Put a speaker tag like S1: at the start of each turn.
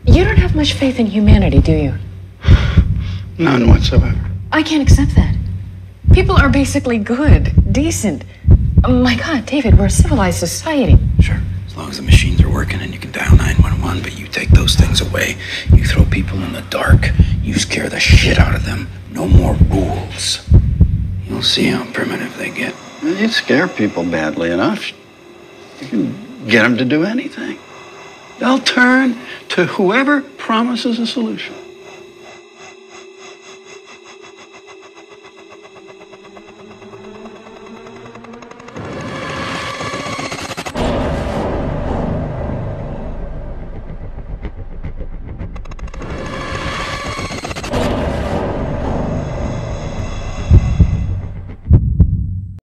S1: You don't have much faith in humanity, do you?
S2: None whatsoever.
S1: I can't accept that. People are basically good, decent. Oh my God, David, we're a civilized society.
S3: Sure, as long as the machines are working and you can dial 911, but you take those things away, you throw people in the dark, you scare the shit out of them. No more rules. You'll see how primitive they get.
S2: You scare people badly enough, you can get them to do anything. They'll turn to whoever promises a solution.